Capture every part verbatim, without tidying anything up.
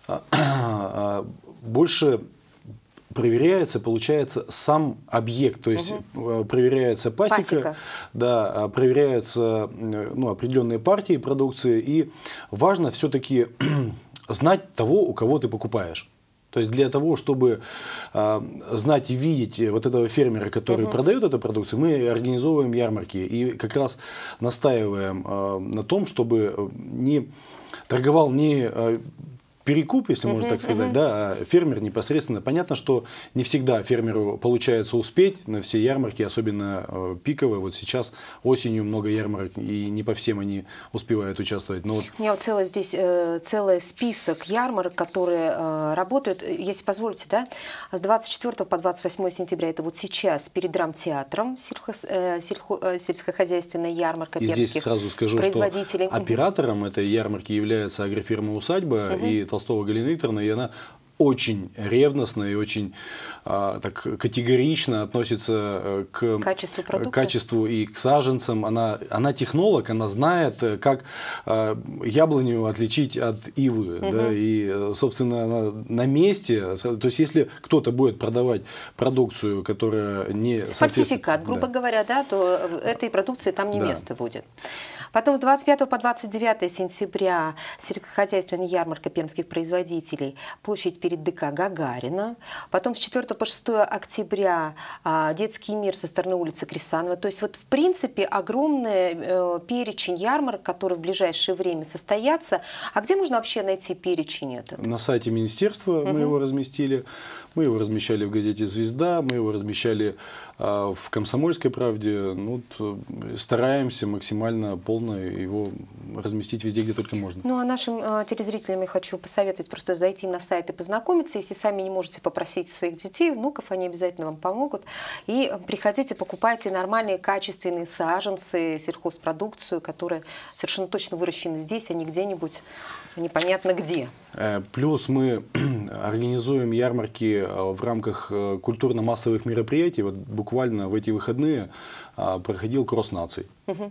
больше проверяется, получается, сам объект, то есть угу. проверяется пасека, пасека. Да, проверяются ну, определенные партии продукции, и важно все-таки знать того, у кого ты покупаешь. То есть для того, чтобы э, знать и видеть вот этого фермера, который uh-huh. продает эту продукцию, мы организовываем ярмарки и как раз настаиваем э, на том, чтобы не торговал не э, перекуп, если uh-huh, можно так сказать, uh-huh. да, а фермер непосредственно. Понятно, что не всегда фермеру получается успеть на все ярмарки, особенно э, пиковые. Вот сейчас осенью много ярмарок, и не по всем они успевают участвовать. Но вот... У меня вот целый здесь э, целый список ярмарок, которые э, работают, если позволите, да, с двадцать четвёртого по двадцать восьмое сентября, это вот сейчас перед драмтеатром сельхоз, э, сельхо, э, сельскохозяйственная ярмарка. И здесь сразу скажу, что оператором uh-huh. этой ярмарки является агрофирма «Усадьба» uh-huh. и Толстого Галина Викторовна, и она очень ревностно и очень а, так, категорично относится к качеству, качеству и к саженцам. Она, она технолог, она знает, как а, яблоню отличить от ивы. Угу. Да, и, собственно, она на месте. То есть, если кто-то будет продавать продукцию, которая не... Фальсификат, грубо да. говоря, да, то этой продукции там не да. место будет. Потом с двадцать пятого по двадцать девятое сентября сельскохозяйственная ярмарка пермских производителей, площадь перед ДК Гагарина. Потом с четвёртого по шестое октября а, детский мир со стороны улицы Крисанова. То есть вот в принципе огромный э, перечень ярмарок, которые в ближайшее время состоятся. А где можно вообще найти перечень этот? На сайте министерства угу. мы его разместили. Мы его размещали в газете «Звезда», мы его размещали а, в «Комсомольской правде». Ну, вот, стараемся максимально полно его разместить везде, где только можно. Ну, а нашим а, телезрителям я хочу посоветовать просто зайти на сайт и познакомиться. Если сами не можете попросить своих детей, внуков, они обязательно вам помогут. И приходите, покупайте нормальные, качественные саженцы, сельхозпродукцию, которая совершенно точно выращена здесь, а не где-нибудь непонятно где. Плюс мы организуем ярмарки в рамках культурно-массовых мероприятий. Вот буквально в эти выходные проходил кросс наций. Угу.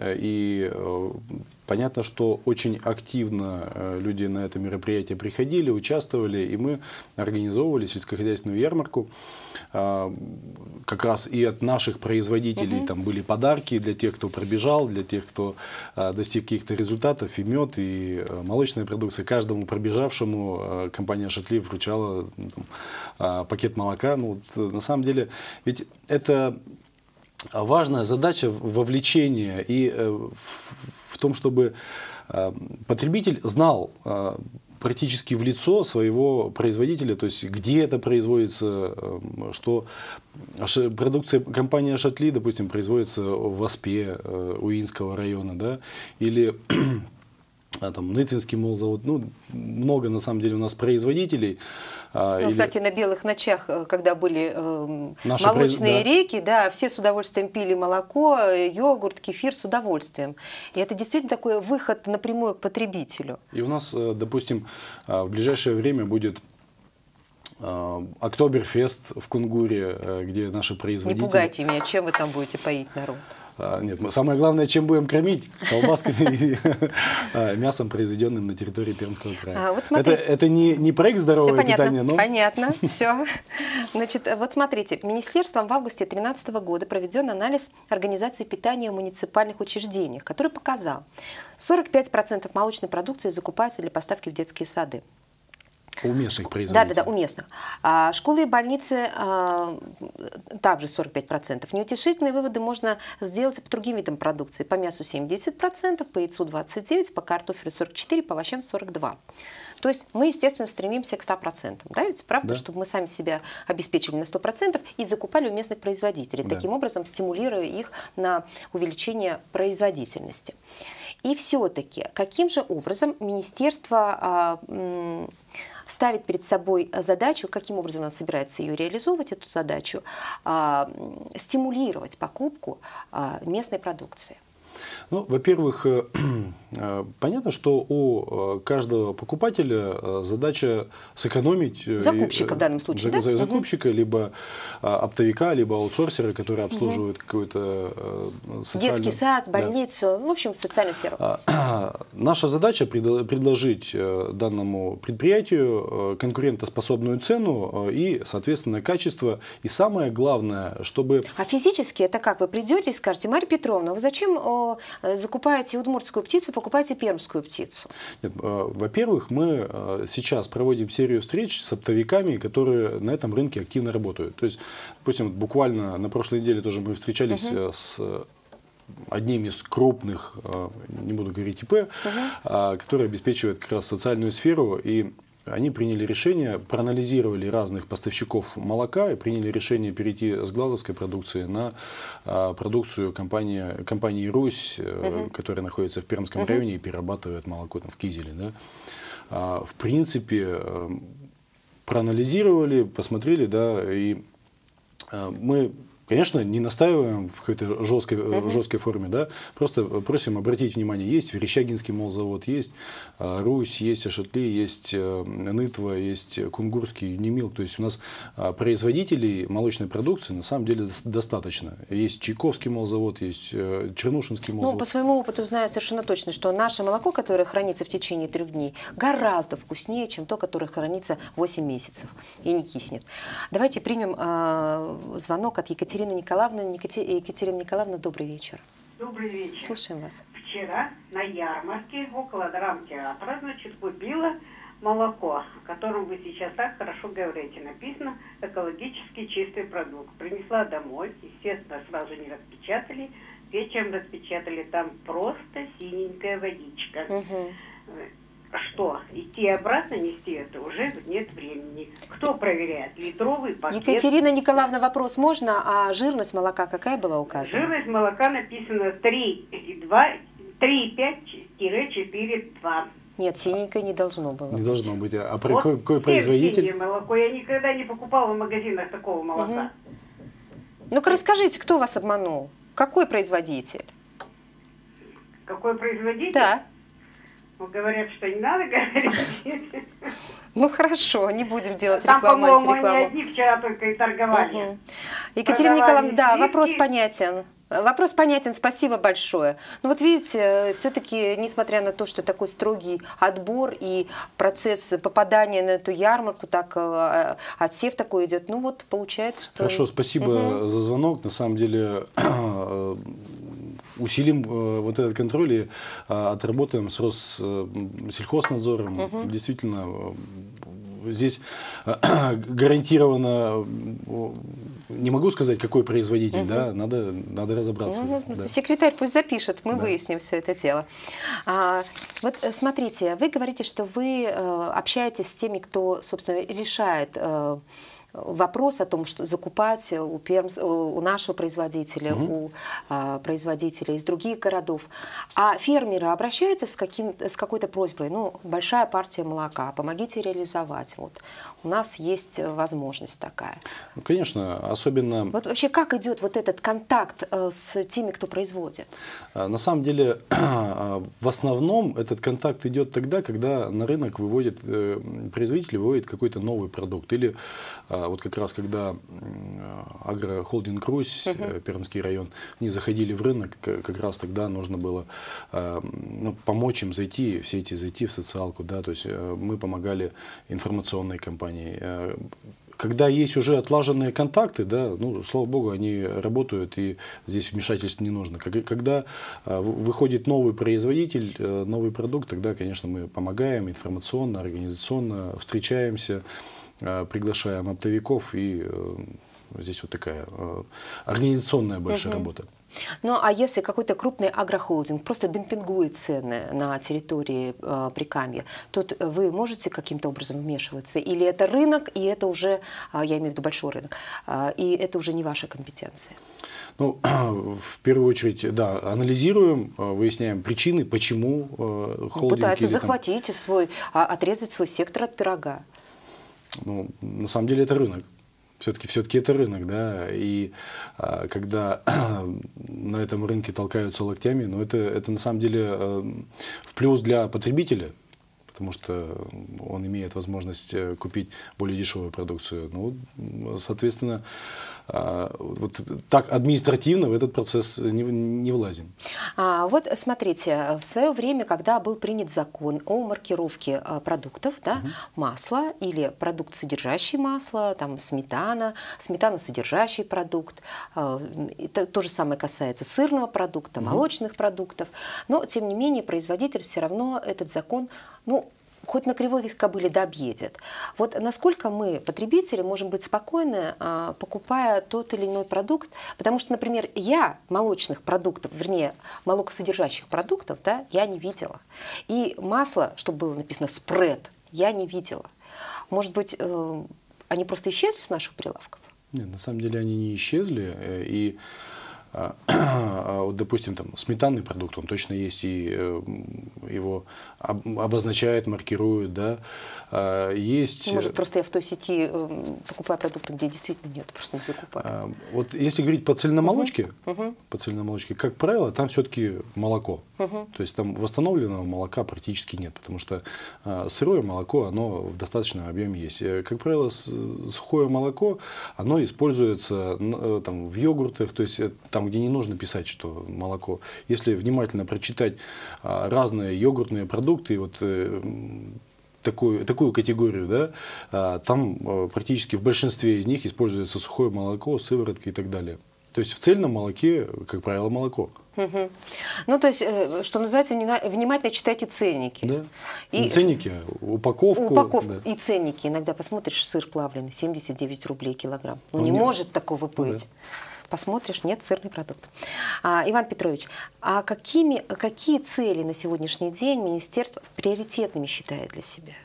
И понятно, что очень активно люди на это мероприятие приходили, участвовали, и мы организовывали сельскохозяйственную ярмарку. Как раз и от наших производителей угу. там были подарки для тех, кто пробежал, для тех, кто достиг каких-то результатов, и мед, и молочная продукция. Каждому пробежавшему компания «Шатли» вручала там, пакет молока. Ну, вот, на самом деле, ведь это... важная задача вовлечения и в том, чтобы потребитель знал практически в лицо своего производителя, то есть где это производится, что продукция компании «Шатли», допустим, производится в Оспе, Уинского района, да, или там, Нытвинский молзавод, ну, много на самом деле у нас производителей. Ну, или... Кстати, на белых ночах, когда были э, молочные произ... реки, да, все с удовольствием пили молоко, йогурт, кефир с удовольствием. И это действительно такой выход напрямую к потребителю. И у нас, допустим, в ближайшее время будет Октоберфест в Кунгуре, где наши производители... Не пугайте меня, чем вы там будете поить народ? Нет, самое главное, чем будем кормить, колбасками и мясом, произведенным на территории Пермского края. А, вот это это не, не проект «Здоровое все питание», но... Понятно, все. Значит, вот смотрите, министерством в августе две тысячи тринадцатого года проведен анализ организации питания в муниципальных учреждениях, который показал, сорок пять процентов молочной продукции закупается для поставки в детские сады. У местных производителей. Да, да, да, у местных. А, школы и больницы а, также сорок пять процентов. Неутешительные выводы можно сделать по другим видам продукции. По мясу семьдесят процентов, по яйцу двадцать девять процентов, по картофелю сорок четыре процента, по овощам сорок два процента. То есть мы, естественно, стремимся к ста процентам. Да, ведь правда, да. Чтобы мы сами себя обеспечили на сто процентов и закупали у местных производителей, да. Таким образом стимулируя их на увеличение производительности. И все-таки, каким же образом министерство а, м, ставит перед собой задачу, каким образом оно собирается ее реализовывать, эту задачу, а, стимулировать покупку а, местной продукции? Ну, во-первых, э, э, понятно, что у э, каждого покупателя э, задача сэкономить... э, Закупщика э, в данном случае, за- да? за- Закупщика, либо э, оптовика, либо аутсорсера, который обслуживает какой-то э, социальный... Детский сад, Да. больницу, в общем, социальную сферу. А, Наша задача предо- предложить э, данному предприятию э, конкурентоспособную цену э, и, соответственно, качество. И самое главное, чтобы... А физически это как? Вы придете и скажете: Марья Петровна, вы зачем о, закупаете удмуртскую птицу, покупаете пермскую птицу? Нет, э, во-первых, мы э, сейчас проводим серию встреч с оптовиками, которые на этом рынке активно работают. То есть, допустим, вот буквально на прошлой неделе тоже мы встречались Мгм. э, с одним из крупных, э, не буду говорить ИП, а, который обеспечивает как раз социальную сферу. И они приняли решение, проанализировали разных поставщиков молока и приняли решение перейти с глазовской продукции на а, продукцию компании, компании «Русь», э, которая находится в Пермском районе и перерабатывает молоко там, в Кизеле. Да. А, в принципе, э, проанализировали, посмотрели, да, и э, мы... Конечно, не настаиваем в какой-то жесткой, uh-huh. жесткой форме, да, просто просим обратить внимание, есть Верещагинский молзавод, есть а, Русь, есть Ашатли, есть а, Нытва, есть Кунгурский, Немил. То есть у нас а, производителей молочной продукции на самом деле достаточно. Есть Чайковский молзавод, есть а, Чернушинский молзавод. Ну, по своему опыту знаю совершенно точно, что наше молоко, которое хранится в течение трех дней, гораздо вкуснее, чем то, которое хранится восемь месяцев и не киснет. Давайте примем э, звонок от Екатерины Николаевны. Екатерина Николаевна, добрый вечер. Добрый вечер. Слушаем вас. Вчера на ярмарке около драмтеатра, значит, купила молоко, о котором вы сейчас так хорошо говорите. Написано «экологически чистый продукт». Принесла домой, естественно, сразу не распечатали. Вечером распечатали, там просто синенькая водичка. Угу. Что, идти обратно нести это уже нет времени. Кто проверяет? Литровый пакет. Екатерина Николаевна, вопрос можно? А жирность молока какая была указана? Жирность молока написано три и пять-четыре и два. Нет, синенькое не должно было. Не быть. должно быть. А при Вот какой, какой теперь производитель? синее молоко. Я никогда не покупала в магазинах такого молока. Ну-ка расскажите, кто вас обманул? Какой производитель? Какой производитель? Да. Ну, говорят, что не надо говорить. Ну хорошо, не будем делать Там, рекламу, по-моему, они антирекламу. одни вчера только и торговали. Мгм. Екатерина Продавали Николаевна, да, сливки. вопрос понятен. Вопрос понятен, спасибо большое. Ну вот видите, все-таки, несмотря на то, что такой строгий отбор и процесс попадания на эту ярмарку, так э, отсев такой идет, ну вот получается, что... Хорошо, спасибо Мгм. за звонок. На самом деле усилим э, вот этот контроль и э, отработаем с Россельхознадзором. Мгм. Действительно, э, здесь э, гарантированно, э, не могу сказать, какой производитель, Мгм. да, надо, надо разобраться. Ну, да. секретарь пусть запишет, мы Да. выясним все это дело. А, вот э, смотрите, вы говорите, что вы э, общаетесь с теми, кто, собственно, решает э, вопрос о том, что закупать у, Пермс, у нашего производителя, Мгм. у а, производителей из других городов. А фермеры обращаются с, каким, с какой-то просьбой, ну, большая партия молока, помогите реализовать. Вот. У нас есть возможность такая. Ну, конечно, особенно... Вот вообще как идет вот этот контакт э, с теми, кто производит? На самом деле, в основном этот контакт идет тогда, когда на рынок выводит, э, производитель выводит какой-то новый продукт. Или э, вот как раз когда э, агрохолдинг «Русь», э, Пермский район, они заходили в рынок, к- как раз тогда нужно было э, ну, помочь им зайти, все эти зайти в социалку. Да, то есть э, мы помогали информационной кампании. Э, Когда есть уже отлаженные контакты, да, ну, слава богу, они работают, и здесь вмешательств не нужно. Как- Когда а, вы- выходит новый производитель, э, новый продукт, тогда, конечно, мы помогаем информационно, организационно, встречаемся, э, приглашаем оптовиков, и э, здесь вот такая э, организационная большая Мгм. работа. Ну, а если какой-то крупный агрохолдинг просто демпингует цены на территории э, Прикамья, тут вы можете каким-то образом вмешиваться? Или это рынок, и это уже, а, я имею в виду большой рынок, а, и это уже не ваша компетенция? Ну, в первую очередь, да, анализируем, э, выясняем причины, почему э, Ну, холдинг... пытаются или там- захватить свой, а, отрезать свой сектор от пирога. Ну, на самом деле это рынок. Все-таки, все-таки это рынок, да, и а, когда на этом рынке толкаются локтями, ну, это, это на самом деле а, в плюс для потребителя, потому что он имеет возможность купить более дешевую продукцию. Ну, соответственно, вот так административно в этот процесс не, не влазим. А, вот смотрите, в свое время, когда был принят закон о маркировке продуктов, да, угу. масла или продукт, содержащий масло, там сметана, сметана, содержащий продукт, это то же самое касается сырного продукта, угу. молочных продуктов, но, тем не менее, производитель все равно этот закон, ну, хоть на кривой кобыле да объедет. Вот насколько мы, потребители, можем быть спокойны, покупая тот или иной продукт, потому что, например, я молочных продуктов, вернее, молокосодержащих продуктов, да, я не видела. И масло, чтобы было написано «спред», я не видела. Может быть, они просто исчезли с наших прилавков? Нет, на самом деле они не исчезли. И вот, допустим, там, сметанный продукт, он точно есть, и его обозначают, маркируют, да. Есть... Может, просто я в той сети покупаю продукты, где действительно нет, просто не закупаю. Вот если говорить по цельномолочке, uh-huh. по цельномолочке, как правило, там все-таки молоко. Uh-huh. То есть там восстановленного молока практически нет, потому что сырое молоко, оно в достаточном объеме есть. Как правило, сухое молоко, оно используется там, в йогуртах, то есть там, где не нужно писать, что молоко. Если внимательно прочитать а, разные йогуртные продукты, вот э, такую, такую категорию, да, а, там а, практически в большинстве из них используется сухое молоко, сыворотка и так далее. То есть в цельном молоке, как правило, молоко. Угу. Ну, то есть, что называется, внимательно читайте ценники. Да. И ценники, упаковку. Упаковку да. И ценники. Иногда посмотришь, сыр плавленый, семьдесят девять рублей килограмм. Ну, Он не не... может такого быть. Да. Посмотришь, нет, сырный продукт. А, Иван Петрович, а какими, какие цели на сегодняшний день министерство приоритетными считает для себя?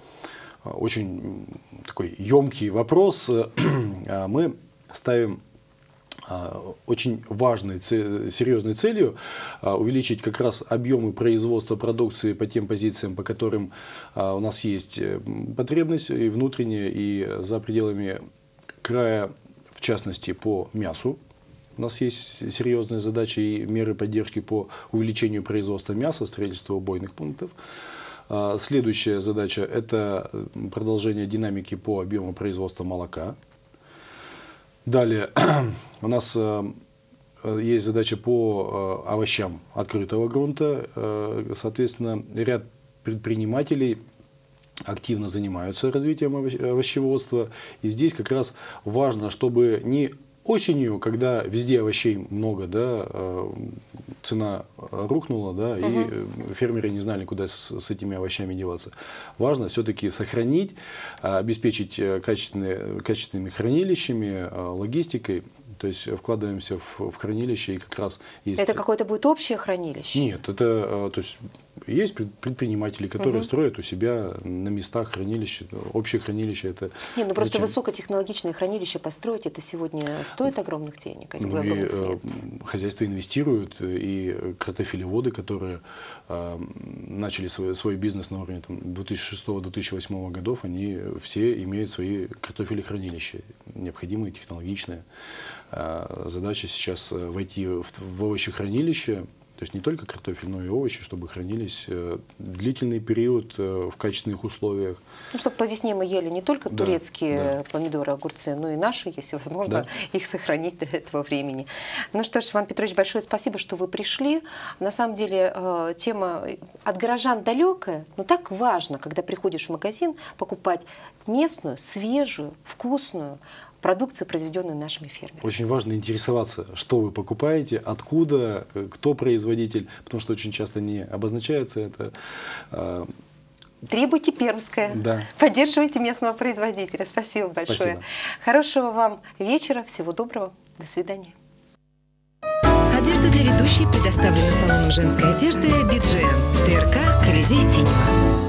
Очень такой емкий вопрос. Мы ставим очень важной, серьезной целью увеличить как раз объемы производства продукции по тем позициям, по которым у нас есть потребность и внутренняя, и за пределами края. В частности, по мясу. У нас есть серьезные задачи и меры поддержки по увеличению производства мяса, строительству убойных пунктов. Следующая задача – это продолжение динамики по объему производства молока. Далее у нас есть задача по овощам открытого грунта. Соответственно, ряд предпринимателей активно занимаются развитием овощеводства. И здесь как раз важно, чтобы не осенью, когда везде овощей много, да, цена рухнула, да, угу. и фермеры не знали, куда с, с этими овощами деваться. Важно все-таки сохранить, обеспечить качественные, качественными хранилищами, логистикой. То есть вкладываемся в, в хранилище, и как раз есть... Это какое-то будет общее хранилище? Нет, это, то есть, есть предприниматели, которые угу. строят у себя на местах хранилища, общее хранилище. Это Нет, ну просто зачем? Высокотехнологичное хранилище построить, это сегодня стоит огромных денег, ну, огромных и, средств. Хозяйства инвестируют, и картофелеводы, которые э, начали свой, свой бизнес на уровне две тысячи шестого — две тысячи восьмого годов, они все имеют свои картофелехранилища, необходимые, технологичные. Задача сейчас войти в, в овощехранилище, то есть не только картофель, но и овощи, чтобы хранились длительный период в качественных условиях. Ну, чтобы по весне мы ели не только да, турецкие да. помидоры, огурцы, но и наши, если возможно, да. их сохранить до этого времени. Ну что ж, Иван Петрович, большое спасибо, что вы пришли. На самом деле тема от горожан далекая, но так важно, когда приходишь в магазин, покупать местную, свежую, вкусную продукцию, произведенную нашими фермерами. Очень важно интересоваться, что вы покупаете, откуда, кто производитель, потому что очень часто не обозначается это. Требуйте пермское. Да. Поддерживайте местного производителя. Спасибо большое. Спасибо. Хорошего вам вечера. Всего доброго. До свидания. Одежда для ведущей предоставлена салоном женской одежды «Биджиан». ТРК «Колизей Синема».